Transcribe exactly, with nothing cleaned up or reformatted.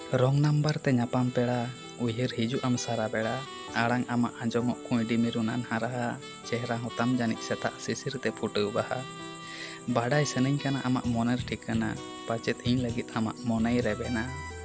रंग नम्बर ते नापाम पेड़ा उयहर हिजु आम सारा बेड़ा आड़ांग आमा आंजमक कुइडी मिरुनान हारा चेहरा होताम जानिक सेता सिसिर ते फुटौ बाहा बाडाय सनई काना आमा मोनेर ठिकाना पाचेत इन लगित आमा मोनेय रेबेना।